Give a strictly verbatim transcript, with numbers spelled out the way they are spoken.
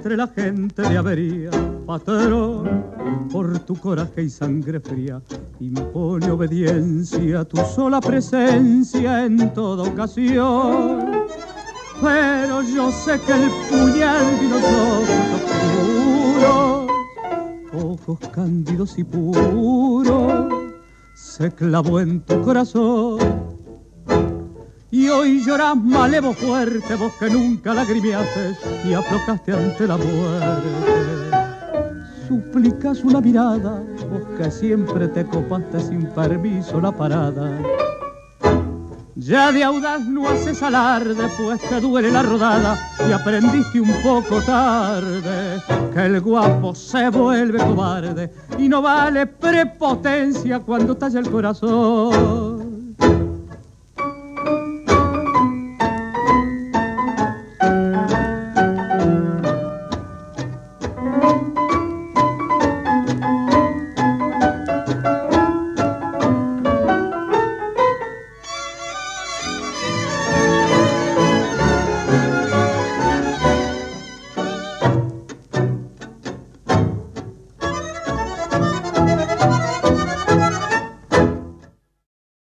entre la gente de avería. Patrón, por tu coraje y sangre fría, impone obediencia a tu sola presencia en toda ocasión. Pero yo sé que el puñal de unos ojos oscuros, ojos cándidos y puros, se clavó en tu corazón. Y hoy llorás malevo fuerte, vos que nunca lagrimeaste y aflojaste ante la muerte. Suplicas una mirada, vos que siempre te copaste sin permiso la parada. Ya de audaz no haces alarde, pues te duele la rodada y aprendiste un poco tarde que el guapo se vuelve cobarde y no vale prepotencia cuando talla el corazón.